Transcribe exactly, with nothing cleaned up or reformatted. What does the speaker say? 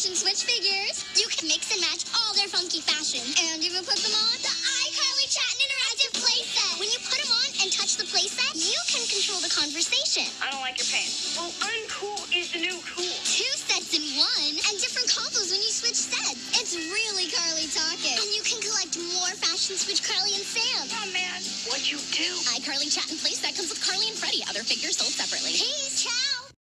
fashion Switch figures. You can mix and match all their funky fashion and even put them on the iCarly Chat and Interactive playset. When you put them on and touch the playset, you can control the conversation. I don't like your pants. Well, uncool is the new cool. Two sets in one and different combos when you switch sets. It's really Carly talking. And you can collect more fashion Switch Carly and Sam. Oh, man. What'd you do? iCarly Chat and playset comes with Carly and Freddie. Other figures sold separately. Peace, ciao.